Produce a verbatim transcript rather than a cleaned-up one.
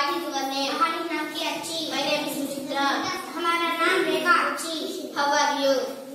What is your name? हमारी नाम की अच्छी. My name is Suchitra. हमारा नाम रेखा अच्छी. How are you?